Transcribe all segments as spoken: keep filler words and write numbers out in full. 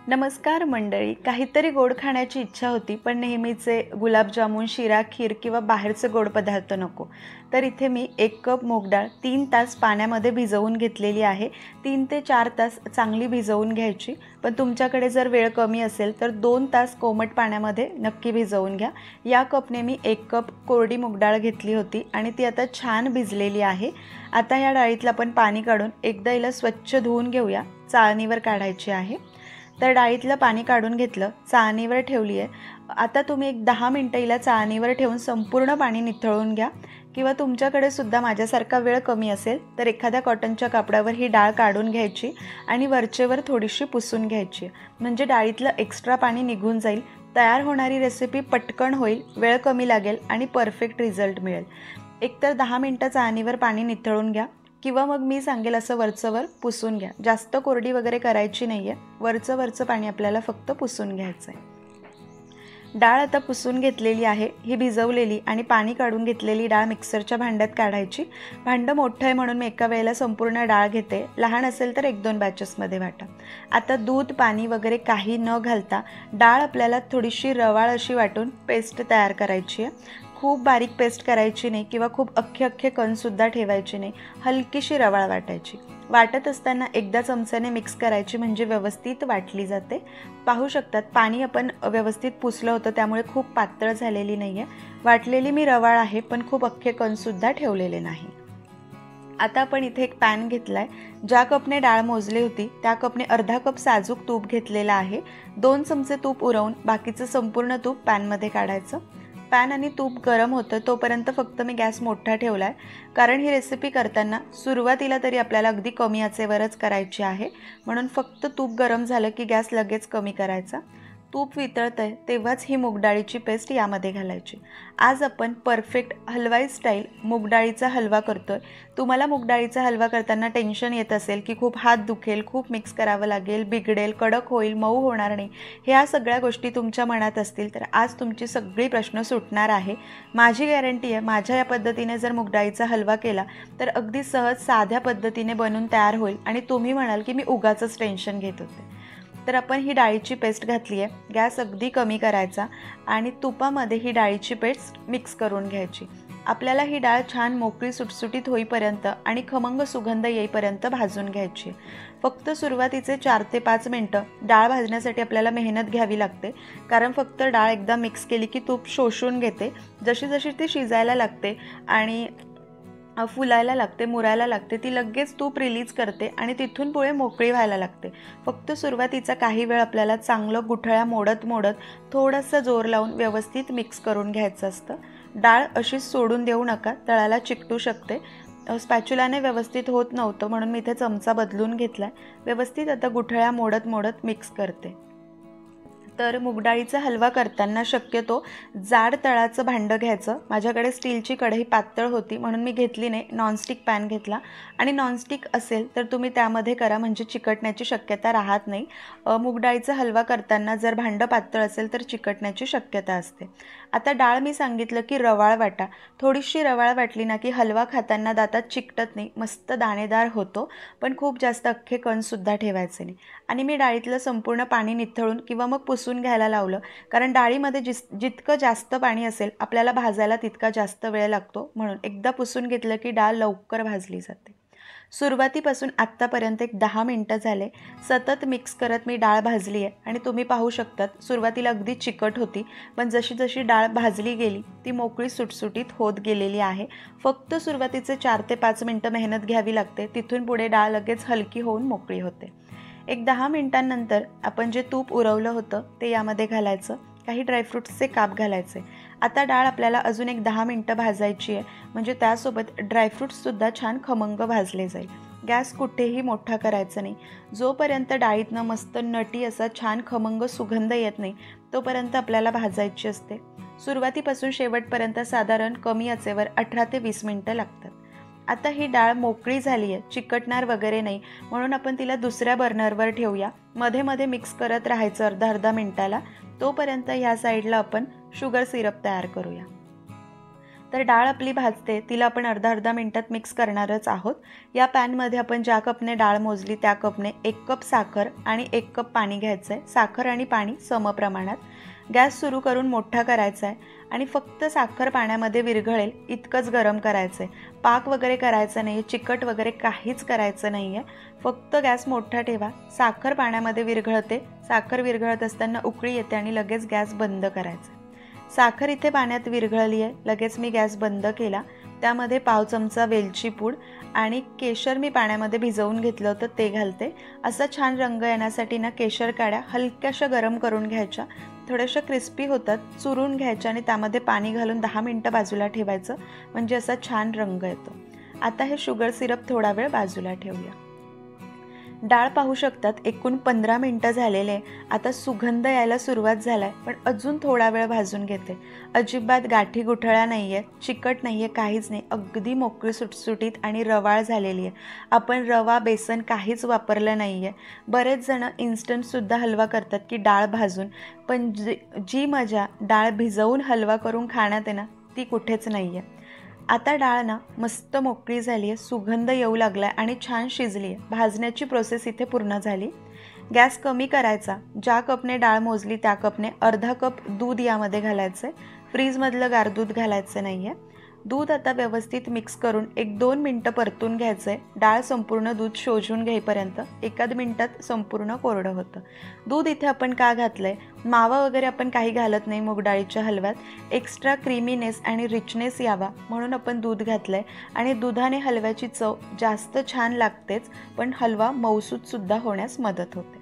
नमस्कार मंडळी. काहीतरी गोड खाण्याची इच्छा होती, पण नेहमीचे गुलाबजामुन, शिरा, खीर किंवा बाहेरचे गोड पदार्थ नको. तर इथे मी एक कप मूग डाळ तीन तास पाण्यामध्ये भिजवून घेतलेली आहे. तीन ते चार तास चांगली भिजवून घ्यायची. पण तुमच्याकडे जर वेळ कमी असेल तर दोन तास कोमट पाण्यामध्ये नक्की भिजवून घ्या. या कपने मी एक कप कोरडी मूग डाळ घेतली होती आणि ती आता छान भिजलेली आहे. आता या डाळीतलं आपण पाणी काढून एकदा हिला स्वच्छ धुवून घेऊया. चाळणीवर काढायची आहे. तर डाळीतलं पाणी काढून घेतलं, चाळणीवर ठेवली आहे. आता तुम्ही एक दहा मिनटं हिला चाळणीवर ठेवून संपूर्ण पाणी निथळून घ्या. किंवा तुमच्याकडे सुद्धा माझ्यासारखा वेळ कमी असेल तर एखाद्या कॉटनच्या कापडावर ही डाळ काढून घ्यायची आणि वरचेवर थोडीशी पुसून घ्यायची. म्हणजे डाळीतलं एक्स्ट्रा पाणी निघून जाईल. तयार होणारी रेसिपी पटकन होईल, वेळ कमी लागेल आणि परफेक्ट रिझल्ट मिळेल. एकतर दहा मिनटं चाळणीवर पाणी निथळून घ्या किंवा मग मी सांगेल असं वरचंवर पुसून घ्या. जास्त कोरडी वगैरे करायची नाही आहे. वरचं वरचं पाणी आपल्याला फक्त पुसून घ्यायचं आहे. डाळ आता पुसून घेतलेली आहे. ही भिजवलेली आणि पाणी काढून घेतलेली डाळ मिक्सरच्या भांड्यात काढायची. भांडं मोठं आहे म्हणून मी एका वेळेला संपूर्ण डाळ घेते. लहान असेल तर एक दोन बॅचेसमध्ये वाटा. आता दूध, पाणी वगैरे काही न घालता डाळ आपल्याला थोडीशी रवाळ अशी वाटून पेस्ट तयार करायची आहे. खूप बारीक पेस्ट करायची नाही किंवा खूप अख्खे अख्खे कणसुद्धा ठेवायचे नाही. हलकीशी रवाळ वाटायची. वाटत असताना एकदा चमच्याने मिक्स करायची म्हणजे व्यवस्थित वाटली जाते. पाहू शकतात पाणी आपण व्यवस्थित पुसलं होतं त्यामुळे खूप पातळ झालेली नाही आहे. वाटलेली मी रवाळ आहे पण खूप अख्खे कणसुद्धा ठेवलेले नाही. आता आपण इथे एक पॅन घेतला आहे. ज्या कपने डाळ मोजली होती त्या कपने अर्धा कप साजूक तूप घेतलेला आहे. दोन चमचे तूप उरवून बाकीचं संपूर्ण तूप पॅनमध्ये काढायचं. पॅन आणि तूप गरम होतं तोपर्यंत फक्त मी गॅस मोठा ठेवला आहे. कारण ही रेसिपी करताना सुरुवातीला तरी आपल्याला अगदी कमी आचेवरच करायची आहे. म्हणून फक्त तूप गरम झालं की गॅस लगेच कमी करायचा. तूप वितळतं आहे तेव्हाच ही मूग डाळीची पेस्ट यामध्ये घालायची. आज आपण परफेक्ट हलवाई स्टाईल मूग डाळीचा हलवा करतो आहे. तुम्हाला मूग डाळीचा हलवा करताना टेन्शन येत असेल की खूप हात दुखेल, खूप मिक्स करावं लागेल, बिघडेल, कडक होईल, मऊ होणार नाही, ह्या सगळ्या गोष्टी तुमच्या मनात असतील तर आज तुमची सगळी प्रश्न सुटणार आहे. माझी गॅरंटी आहे माझ्या या पद्धतीने जर मूग डाळीचा हलवा केला तर अगदी सहज साध्या पद्धतीने बनून तयार होईल आणि तुम्ही म्हणाल की मी उगाचच टेन्शन घेत होते. तर आपण ही डाळीची पेस्ट घातली आहे. गॅस अगदी कमी करायचा आणि तुपामध्ये ही डाळीची पेस्ट मिक्स करून घ्यायची. आपल्याला ही डाळ छान मोकळी सुटसुटीत होईपर्यंत आणि खमंग सुगंध येईपर्यंत भाजून घ्यायची. फक्त सुरुवातीचे चार ते पाच मिनटं डाळ भाजण्यासाठी आपल्याला मेहनत घ्यावी लागते. कारण फक्त डाळ एकदा मिक्स केली की तूप शोषून घेते. जशी जशी ती शिजायला लागते आणि फुलायला लागते, मुरायला लागते, ती लगेच तूप रिलीज करते आणि तिथून पुढे मोकळी व्हायला लागते. फक्त सुरुवातीचा काही वेळ आपल्याला चांगलं गुठळ्या मोडत मोडत थोडंसं जोर लावून व्यवस्थित मिक्स करून घ्यायचं असतं. डाळ अशीच सोडून देऊ नका, तळाला चिकटू शकते. स्पॅच्युलाने व्यवस्थित होत नव्हतं म्हणून मी इथे चमचा बदलून घेतला आहे. व्यवस्थित आता गुठळ्या मोडत मोडत मिक्स करते. तर मूग डाळीचा हलवा करताना शक्यतो जाड तळाचं भांडं घ्यायचं. माझ्याकडे स्टीलची कढई पातळ होती म्हणून मी घेतली नाही, नॉनस्टिक पॅन घेतला. आणि नॉनस्टिक असेल तर तुम्ही त्यामध्ये करा म्हणजे चिकटण्याची शक्यता राहत नाही. मूग डाळीचा हलवा करताना जर भांडं पातळ असेल तर चिकटण्याची शक्यता असते. आता डाळ मी सांगितलं की रवाळ वाटा. थोडीशी रवाळ वाटली ना की हलवा खाताना दातात चिकटत नाही, मस्त दाणेदार होतो. पण खूप जास्त अख्खे कणसुद्धा ठेवायचे नाही. आणि मी डाळीतलं संपूर्ण पाणी निथळून किंवा मग पुसून घ्यायला लावलं. कारण डाळीमध्ये जिस जितकं जास्त पाणी असेल आपल्याला भाजायला तितका जास्त वेळ लागतो. म्हणून एकदा पुसून घेतलं की डाळ लवकर भाजली जाते. सुरुवातीपासून आत्तापर्यंत एक दहा मिनटं झाले. सतत मिक्स करत मी डाळ भाजली आहे आणि तुम्ही पाहू शकतात सुरुवातीला अगदी चिकट होती पण जशी जशी डाळ भाजली गेली ती मोकळी सुटसुटीत होत गेलेली आहे. फक्त सुरुवातीचे चार ते पाच मिनटं मेहनत घ्यावी लागते. तिथून पुढे डाळ लगेच हलकी होऊन मोकळी होते. एक दहा मिनटांनंतर आपण जे तूप उरवलं होतं ते यामध्ये घालायचं. काही ड्रायफ्रूट्सचे काप घालायचे. आता डाळ आपल्याला अजून एक दहा मिनटं भाजायची आहे म्हणजे त्यासोबत ड्रायफ्रूट्ससुद्धा छान खमंग भाजले जाईल. गॅस कुठेही मोठा करायचा नाही. जोपर्यंत डाळीतनं मस्त नटी असा छान खमंग सुगंध येत नाही तोपर्यंत आपल्याला भाजायची असते. सुरुवातीपासून शेवटपर्यंत साधारण कमी आचेवर अठरा ते वीस मिनटं लागतात. आता ही डाळ मोकळी झाली आहे, चिकटणार वगैरे नाही म्हणून आपण तिला दुसऱ्या बर्नरवर ठेवूया. मध्ये मध्ये मिक्स करत राहायचं अर्धा अर्धा मिनटाला. तोपर्यंत ह्या साईडला आपण शुगर सिरप तयार करूया. तर डाळ आपली भाजते, तिला आपण अर्धा अर्धा मिनटात मिक्स करणारच आहोत। या पॅनमध्ये आपण ज्या कपने डाळ मोजली त्या कपने एक कप साखर आणि एक कप पाणी घ्यायचं आहे। साखर आणि पाणी समप्रमाणात। गॅस सुरू करून मोठा करायचा आहे आणि फक्त साखर पाण्यामध्ये विरघळेल इतकंच गरम करायचं आहे। पाक वगैरे करायचं नाही आहे, चिकट वगैरे काहीच करायचं नाही आहे। फक्त गॅस मोठा ठेवा, साखर पाण्यामध्ये विरघळते, साखर विरघळत असताना उकळी येते आणि लगेच गॅस बंद करायचा। साखर इथे पाण्यात विरघळली आहे, लगेच मी गॅस बंद केला। त्यामध्ये पाव चमचा वेलची पूड आणि केशर मी पाण्यामध्ये भिजवून घेतलं होतं ते घालते। असा छान रंग येण्यासाठी ना केशर काड्या हलक्याशा गरम करून घ्यायच्या, थोड्याशा क्रिस्पी होतात, चुरून घ्यायच्या आणि त्यामध्ये पाणी घालून दहा मिनिटं बाजूला ठेवायचं, म्हणजे असा छान रंग येतो। आता हे शुगर सिरप थोडा वेळ बाजूला ठेवूया। डाळ पाहू शकतात एकूण पंधरा मिनिटं झालेले। आता सुगंध यायला सुरुवात झालाय, पण अजून थोडा वेळ भाजून घेते। अजिबात गाठी गुठळ्या नाहीये, चिकट नाहीये, काहीच नाही, अगदी मोकळी सुटसुटीत आणि रवाळ झालेली आहे। आपण रवा बेसन काहीच वापरलं नाहीये। बरेच जण इन्स्टंट सुद्धा हलवा करतात की डाळ भाजून, पण जी जी मजा डाळ भिजवून हलवा करून खाण्यात आहे ना ती कुठेच नाहीये। आता डाळ ना मस्त मोकळी झाली आहे, सुगंध येऊ लागलाय आणि छान शिजली आहे। भाजण्याची प्रोसेस इथे पूर्ण झाली। गॅस कमी करायचा, ज्या कपने डाळ मोजली त्या कपने अर्धा कप दूध यामध्ये घालायचं आहे। फ्रीजमधलं गार दूध घालायचं नाही आहे। दूध आता व्यवस्थित मिक्स करून एक दोन मिनटं परतून घ्यायचं आहे। डाळ संपूर्ण दूध शोषून घेईपर्यंत एकाद मिनटात संपूर्ण कोरडं होतं। दूध इथे आपण का घातलं आहे, मावा वगैरे आपण काही घालत नाही मूग डाळीच्या हलव्यात। एक्स्ट्रा क्रीमीनेस आणि रिचनेस यावा म्हणून आपण दूध घातलं आहे आणि दुधाने हलव्याची चव जास्त छान लागतेच, पण हलवा मऊसूतसुद्धा होण्यास मदत होते।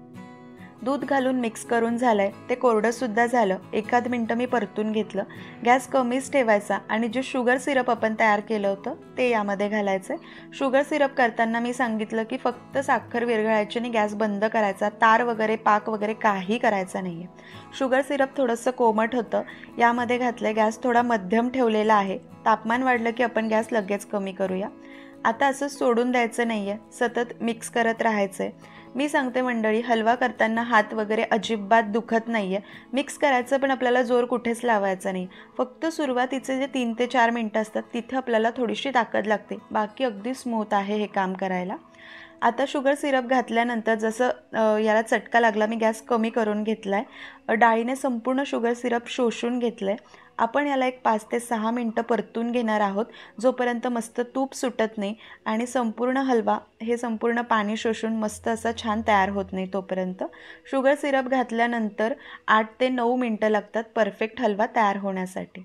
दूध घालून मिक्स करून झालंय, ते कोरडंसुद्धा झालं। एकाद मिनटं मी परतून घेतलं। गॅस कमीच ठेवायचा आणि जे शुगर सिरप आपण तयार केलं होतं ते यामध्ये घालायचं आहे। शुगर सिरप करताना मी सांगितलं की फक्त साखर विरघळायची आणि गॅस बंद करायचा, तार वगैरे पाक वगैरे काही करायचा नाही आहे। शुगर सिरप थोडंसं कोमट होतं, यामध्ये घातलं। गॅस थोडा मध्यम ठेवलेला आहे, तापमान वाढलं की आपण गॅस लगेच कमी करूया। आता असं सोडून द्यायचं नाही आहे, सतत मिक्स करत राहायचं आहे। मी सांगते मंडळी, हलवा करताना हात वगैरे अजिबात दुखत नाही आहे। मिक्स करायचं पण आपल्याला जोर कुठेच लावायचा नाही। फक्त सुरुवातीचे जे तीन ते चार मिनटं असतात तिथे आपल्याला थोडीशी ताकद लागते, बाकी अगदी स्मूथ आहे हे काम करायला। आता शुगर सिरप घातल्यानंतर जसं याला चटका लागला, मी गॅस कमी करून घेतला आहे। डाळीने संपूर्ण शुगर सिरप शोषून घेतलं आहे। आपण याला एक पाच ते सहा मिनटं परतून घेणार आहोत, जोपर्यंत मस्त तूप सुटत नाही आणि संपूर्ण हलवा हे संपूर्ण पाणी शोषून मस्त असा छान तयार होत नाही तोपर्यंत। शुगर सिरप घातल्यानंतर आठ ते नऊ मिनटं लागतात परफेक्ट हलवा तयार होण्यासाठी।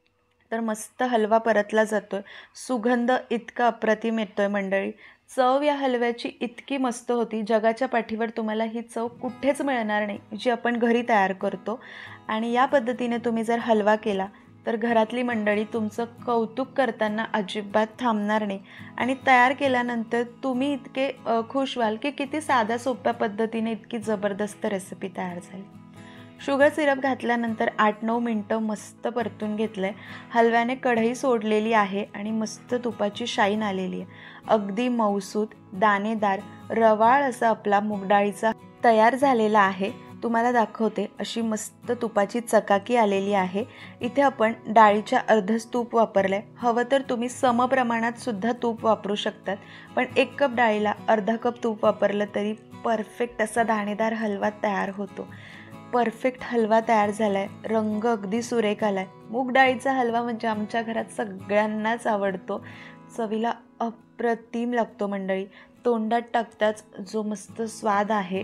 तर मस्त हलवा परतला जातोय, सुगंध इतका अप्रतिम येतोय मंडळी। चव या हलव्याची इतकी मस्त होती, जगाच्या पाठीवर तुम्हाला ही चव कुठेच मिळणार नाही जी आपण घरी तयार करतो। आणि या पद्धतीने तुम्ही जर हलवा केला तर घरातली मंडळी तुमचं कौतुक करताना अजिबात थांबणार नाही आणि तयार केल्यानंतर तुम्ही इतके खुश व्हाल की किती साध्या सोप्या पद्धतीने इतकी जबरदस्त रेसिपी तयार झाली। शुगर सिरप घातल्यानंतर आठ नऊ मिनटं मस्त परतून घेतलंय। हलव्याने कढई सोडलेली आहे आणि मस्त तुपाची शाईन आलेली आहे। अगदी मऊसूत दाणेदार रवाळ असा आपला मूग डाळीचा तयार झालेला आहे। तुम्हाला दाखवते, अशी मस्त तुपाची चकाकी आलेली आहे। इथे आपण डाळीच्या अर्धच तूप वापरलंय, हवं तर तुम्ही समप्रमाणात सुद्धा तूप वापरू शकतात, पण एक कप डाळीला अर्धा कप तूप वापरलं तरी परफेक्ट असा दाणेदार हलवा तयार होतो। परफेक्ट हलवा तयार झालाय, रंग अगदी सुरेख आलाय। मूग डाळीचा हलवा म्हणजे आमच्या घरात सगळ्यांनाच आवडतो, चवीला अप्रतिम लागतो मंडळी। तोंडात टाकताच जो मस्त स्वाद आहे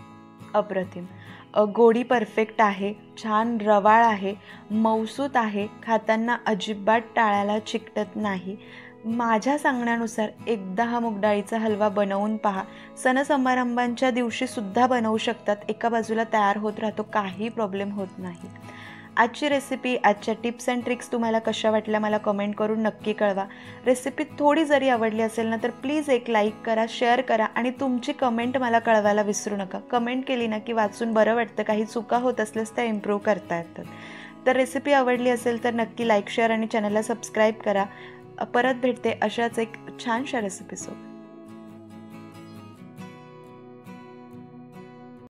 अप्रतिम। गोडी परफेक्ट आहे, छान रवाळ आहे, मऊसूत आहे, खाताना अजिबात टाळ्याला चिकटत नाही। माझ्या सांगण्यानुसार एकदा हा मूग डाळीचा हलवा बनवून पहा। सण समारंभांच्या दिवशी सुद्धा बनवू शकतात, एका बाजूला तयार होत राहतो, काही प्रॉब्लेम होत नाही। आजची रेसिपी, आजच्या टिप्स अँड ट्रिक्स तुम्हाला कशा वाटल्या मला कमेंट करून नक्की कळवा। रेसिपी थोडी जरी आवडली असेल ना तर प्लीज एक लाईक करा, शेअर करा आणि तुमची कमेंट मला कळवायला विसरू नका। कमेंट केली ना की वाचून बरं वाटतं, काही चुका होत असल्यास त्या इम्प्रूव्ह करता येतात। तर रेसिपी आवडली असेल तर नक्की लाईक शेअर आणि चॅनलला सबस्क्राईब करा। परत भेटते अशाच एक छानशा रेसिपीसोबत।